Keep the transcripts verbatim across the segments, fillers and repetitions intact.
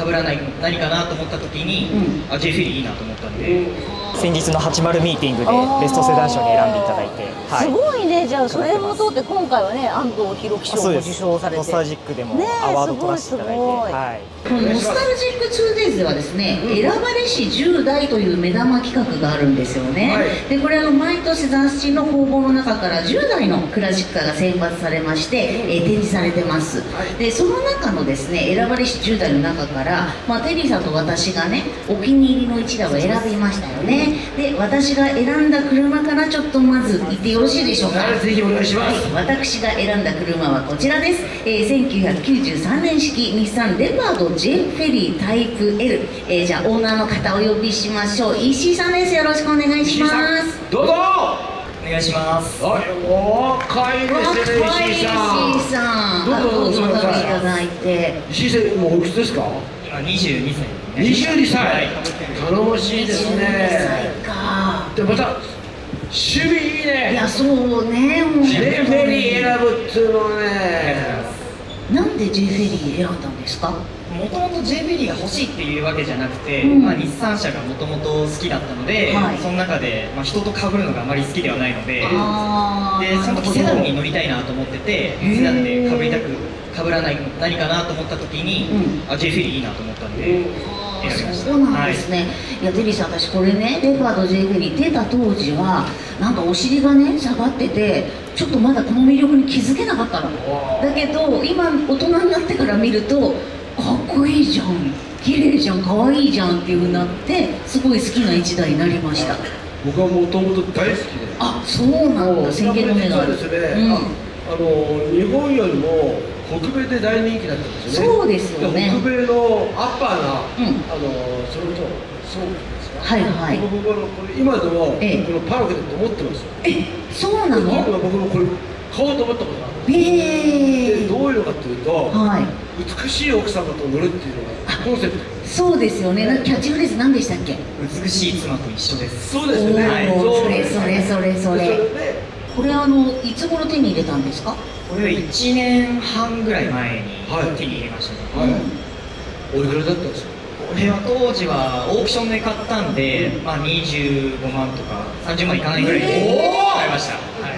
被らない何かなと思った時に、うん、あ J フェリーいいなと思ったんで、 先日のはちじゅうミーティングでベストセダン賞に選んでいただいて、 はい、すごいね。じゃあそれも通って今回はね安藤弘樹賞も受賞されて、 ノスタルジックでもアワード取らせていただいて、はい、 このノスタルジック ツーデイズ ではですね、うん、選ばれしじゅうだいという目玉企画があるんですよね、はい、でこれあの毎年雑誌の公募の中からじゅうだいのクラシックカーが選抜されまして、えー、展示されてます、はい、でその中のですね選ばれしじゅうだいの中から、まあ、テリーさんと私がねお気に入りのいちだいを選びましたよね。で私が選んだ車からちょっとまず言ってよろしいでしょうか。 ぜひお願いします。 はい、私が選んだ車はこちらです、えー、せんきゅうひゃくきゅうじゅうさんねん式日産レパード J フェリータイプ L、えー、じゃあオーナーの方お呼びしましょう。石井さんです。よろしくお願いします。 どうぞお願いします。 はい、お若いですね、石井さん。 石井さん、 どうぞどうぞお食べいただいて。 石井さん、もうおいくつですか？ 今にじゅうにさい。 にじゅうにさい。頼もしいですね。 にじゅうにさいか。 でまた趣味いいね。 いやそうね。もう J フェリー選ぶっつうのはね。 なんで J フェリー選んだんですか？ もともと J フェリーが欲しいっていうわけじゃなくて、 うん、 まあ、日産車がもともと好きだったので、はい、その中で、まあ、人と被るのがあまり好きではないので、でその時セダンに乗りたいなと思ってて、セダンで被りたく被らない何かなと思った時に、うん、あ J フェリーいいなと思ったんで選びました。 そうなんですね、はい、いやテリーさん、私これねレパード J フェリー出た当時はなんかお尻がね下がっててちょっとまだこの魅力に気づけなかったのだけど、今大人になってから見るとかっこいいじゃん、綺麗じゃん、かわいいじゃんっていう風になってすごい好きな一台になりました。 僕はもともと大好きで、 あ、そうなんだ。宣言の目がある。 ですね、うん、あの日本よりも北米で大人気だったんですよね。 そうですよね。 北米のアッパーな、うん、あのそれとそうですか。 はいはい。 僕このこれ今でも、ええ、このパークでと思ってますよ。 え、そうなの？ 僕もこれ買おうと思ったことがある。 ええ。 でどういうのかというと、はい、美しい奥様と乗るっていうのがコンセプト。 そうですよね。キャッチフレーズ何でしたっけ？ 美しい妻と一緒です。 そうですよね。はい、 それそれそれそれ。これあのいつ頃手に入れたんですか？ これはいちねんはんぐらい前に手に入れましたね。はい。 おいくらだったんですか？ これは当時はオークションで買ったんで、まあにじゅうごまんとかさんじゅうまんいかないぐらいで買いました。はい。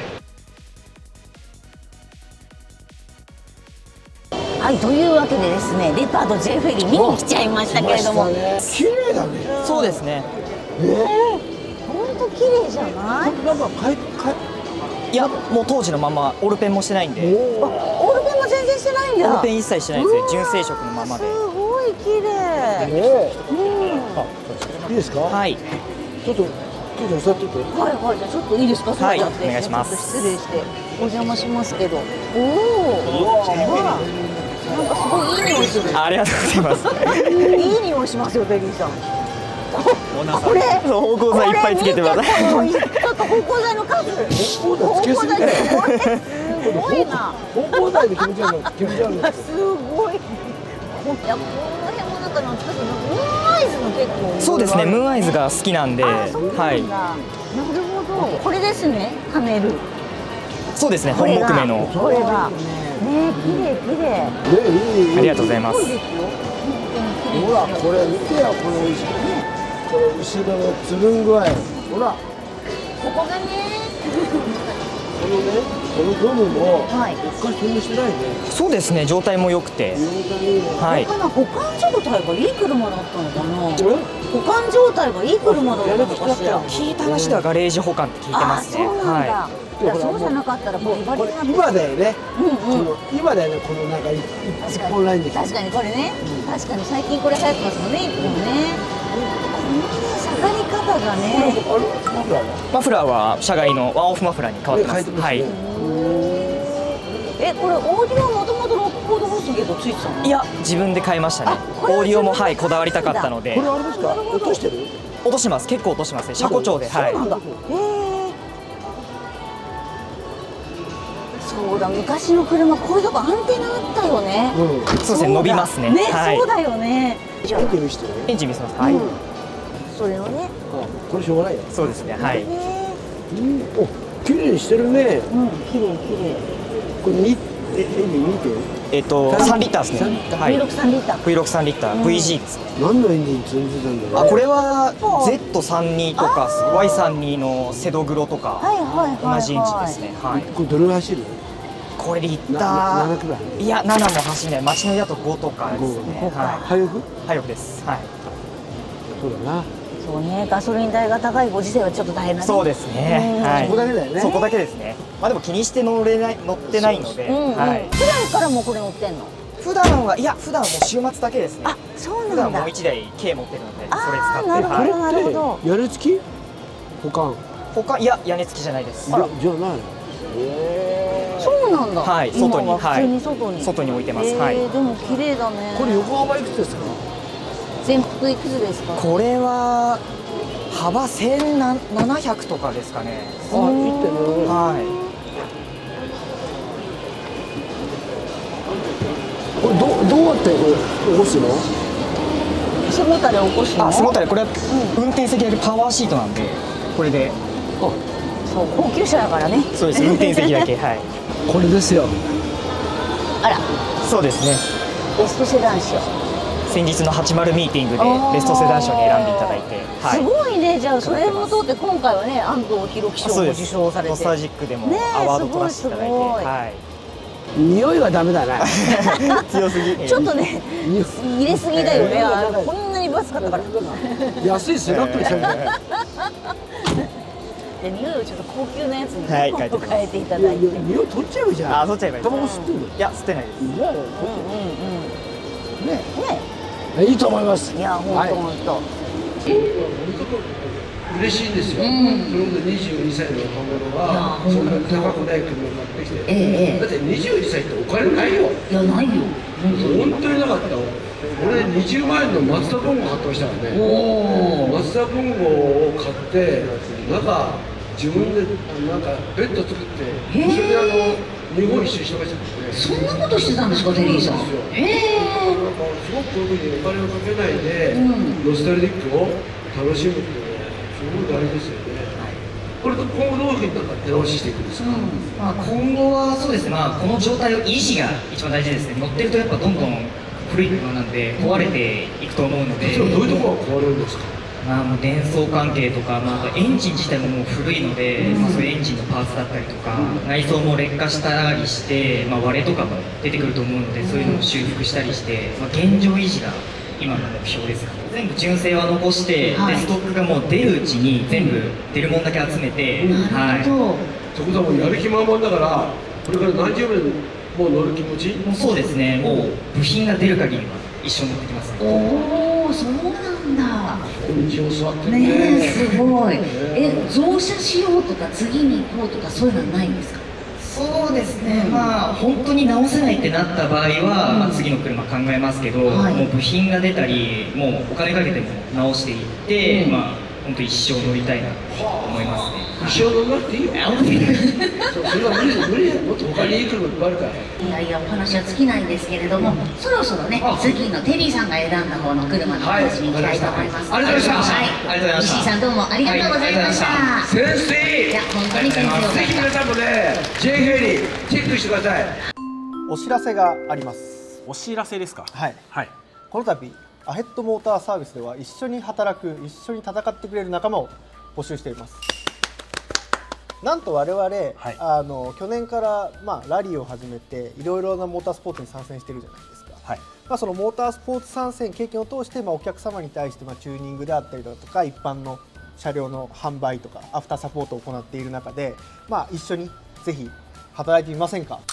はい、というわけでですね、レパード J フェリー見に来ちゃいましたけれども、 綺麗だね。 そうですね。 ええ、本当綺麗じゃない？ なんかかいかいいや、もう当時のままオールペンもしてないんで。 オールペンも全然してないんだ。 オールペン一切してないですね。純正色のままで。 すごい綺麗。うん。 いいですか？はい。ちょっとちょっと座ってて。 はいはい。じゃあちょっといいですか？ はい。お願いします。 失礼してお邪魔しますけど。おお。ほら。なんかすごいいい匂いする。 ありがとうございます。 いい匂いしますよ、ベリーさん。これ芳香剤いっぱいつけてます。 ちょっと芳香剤の数。 芳香剤つけすぎて。 すごいな。 芳香剤で気持ち悪いの。気持ち悪いの。 すごい。いや、この辺もなんか懐かしい。ムーンアイズの結構。 そうですね。ムーンアイズが好きなんで。はい。 なるほど。これですね。パネル。 そうですね。本木目の。 これが。ね、綺麗綺麗。 ね、ありがとうございます。 ほら、これ見てよ、このこれ後ろのつるん具合。ほら。 ここがね。 このね、このゴムも一回飛んでしてないね。 そうですね。状態も良くて。 はい。保管状態がいい車だったのかな。保管状態がいい車だったのかしら。 聞いた話ではガレージ保管って聞いてますね。はい。 いや、そうじゃなかったらバリバリな。 今だよね。今だよね、このなんか一本ラインで。 確かにこれね。確かに最近これ流行ってますもんね。一本ね。下がり方がね。 マフラーは社外のワンオフマフラーに変わってます。はい。 え、これオーディオもともとロックコードボスゲートついてたの？ いや、自分で買いましたね。オーディオもはいこだわりたかったので。 これあれですか？落としてる？ 落とします。結構落としますね。車庫調で。はい。 そうなんだ。へえ。そうだ、昔の車こういうとこアンテナあったよね。 そうですね。伸びますね。 ね、そうだよね。 エンジン見せて。 エンジン見せます。はい。 それをね。 これしょうがないよ。 そうですね。はい。 お、綺麗にしてるね。 うん、綺麗綺麗。 これにえ、エンジンにてん？ えっとさんリッターですね。はい。 ブイろくさんリッター。 ブイろくさんリッター、ブイジー ですね。 何のエンジン積んでたんだろう。 あ、これは ゼットさんじゅうに とか ワイさんじゅうに のセドグロとかはいはいはい。 同じエンジンですね。はい。 これどれぐらい走る？ これリッタななくらい？ ーいやななも走んない。街のだとごとかですね。は廃屋？ い。廃屋です。はい。 そうだな。 そうね、ガソリン代が高いご時世はちょっと大変だね。 そうですね。はい。 そこだけだよね。 そこだけですね。まあでも気にして乗れない乗ってないので、はい。 普段からもうこれ乗ってんの？ 普段はいや普段もう週末だけですね。 あ、そう普なんだ。 段もう一台軽持ってるので、それ使って。 あ、なるほどなるほど。 屋根付き？保管？ 他いや屋根付きじゃないです。 じゃじゃないの？ そうなんだ。 はい、外に、 普通に外に。 外に置いてます。はい。 でも綺麗だね。 これ横幅いくつですか？ 全幅いくつですか？ これは幅せんななひゃくとかですかね。 あ、いってんね。 はい。 これどどうやってこれ起こすの？ 背もたれ起こすの？ あ、背もたれこれは運転席だけパワーシートなんで、これで。 あ、そう高級車だからね。 そうです。運転席だけはい。 これですよ。 あら。 そうですね。 ベストセダン賞。 先日のはちじゅうミーティングでベストセダン賞に選んでいただいて、はい、 すごいね。じゃあそれも通って今回はね安藤弘樹賞も受賞されて、 ノスタルジックでもアワード取らせていただいて、はい、 匂いがダメだね。 強すぎ。 ちょっとね入れすぎだよね。あのこんなに分厚かったから。 安いスナックにしたみたい。 で匂いをちょっと高級なやつに変えていただいて。 匂い取っちゃうじゃん。 あ、取っちゃえばいい。 タバコ吸ってるの？ いや吸ってないです。 じゃあ、 うんうんうん。 ね。 ね。 いいと思います。 いや本当本当。 嬉しいんですよ。それこそにじゅうにさいの若者がそんな高くない車を買ってきて。だってにじゅうにさいってお金ないよ。 いやないよ。 本当になかった。俺にじゅうまんえんのマツダボンゴ買ってましたからね。マツダボンゴを買って中自分でなんかベッド作ってそれであの日本一周してましたからね。 そんなことしてたんですか、テリーさん。へえ。 なんかすごくこういうふうにお金をかけないで、ノスタルジックを楽しむっていうのはすごく大事ですよね。これと今後どういうふうになんか手直ししていくんですか？ まあ今後はそうですね。まあこの状態を維持が一番大事ですね。乗ってるとやっぱどんどん古い車なんで壊れていくと思うので。 それはどういうところが壊れるんですか？ まあもう電装関係とか、まあ、あとエンジン自体ももう古いので、まあ、そういうエンジンのパーツだったりとか、内装も劣化したりして、まあ、割れとかも出てくると思うので、そういうのを修復したりして、まあ、現状維持が今の目標ですかね。全部純正は残して、はい、でストックがもう出るうちに全部出るもんだけ集めて、 はい。 そこでもうやる気満々だから、これから何十年もう乗る気持ち？ もうそうですね。もう部品が出る限りは一生乗ってきますね。 おお、そうなんだ。 道を座ってねえ、すごい。え、増車しようとか次に行こうとかそういうのはないんですか？ そうですね、まあ本当に直せないってなった場合は、うん、まあ、次の車考えますけど、はい、もう部品が出たりもうお金かけても直していって、うん、まあ本当一生乗りたいなと思いますね。 一生乗らなくていいよ。そう、それは無理無理や。もっと他にいい車いっぱいあるから。 いやいや、お話は尽きないんですけれども、そろそろね、次のテリーさんが選んだ方の車の話に行きたいと思います。 ありがとうございました。 はい、ありがとうございました。石井さんどうもありがとうございました。 先生。 いや、本当に先生を。 ぜひ皆さんもね、J フェリーチェックしてください。 お知らせがあります。 お知らせですか？ はい。 はい。 この度アヘッドモーターサービスでは一緒に働く、一緒に戦ってくれる仲間を募集しています。なんと我々、はい、あの去年から、まあ、ラリーを始めていろいろなモータースポーツに参戦しているじゃないですか。はい、まあ、そのモータースポーツ参戦経験を通して、まあ、お客様に対して、まあ、チューニングであったりだとか一般の車両の販売とかアフターサポートを行っている中で、まあ、一緒にぜひ働いてみませんか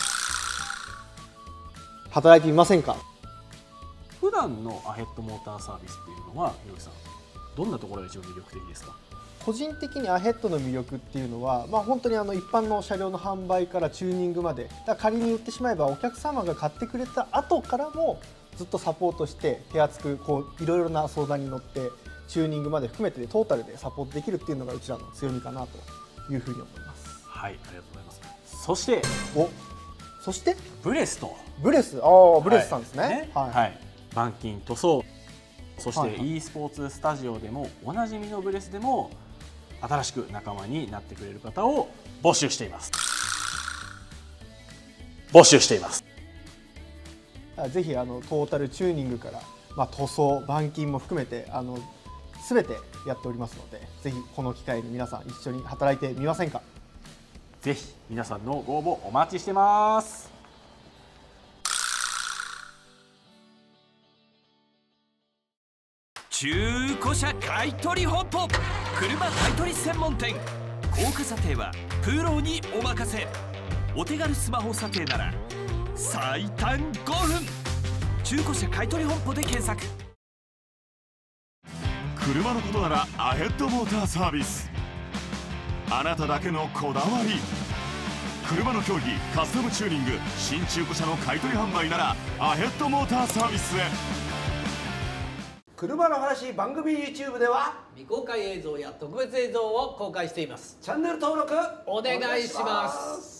働いてみませんか。 普段のアヘッドモーターサービスっていうのは、ひろきさん、どんなところが一番魅力的ですか？ 個人的にアヘッドの魅力っていうのは、まあ、本当にあの一般の車両の販売からチューニングまで、だから仮に言ってしまえばお客様が買ってくれた後からもずっとサポートして手厚くこういろいろな相談に乗ってチューニングまで含めてトータルでサポートできるっていうのがうちらの強みかなというふうに思います。 はい、ありがとうございます。そしておそしてブレスとブレス、ああブレスさんですね。はい、ね、はい、はい、板金塗装、そして e スポーツスタジオでもおなじみのブレスでも新しく仲間になってくれる方を募集しています。 募集しています。 ぜひあのトータルチューニングから、まあ、塗装板金も含めてあの全てやっておりますので、ぜひこの機会に皆さん一緒に働いてみませんか。 ぜひ皆さんのご応募お待ちしてます。 中古車買取本舗、車買取専門店。高価査定はプロにお任せ。お手軽スマホ査定なら最短ごふん。中古車買取本舗で検索。 車のことならアヘッドモーターサービス。あなただけのこだわり。車の競技、カスタムチューニング、新中古車の買取販売ならアヘッドモーターサービスへ。 車の話番組 YouTube では未公開映像や特別映像を公開しています。 チャンネル登録お願いします。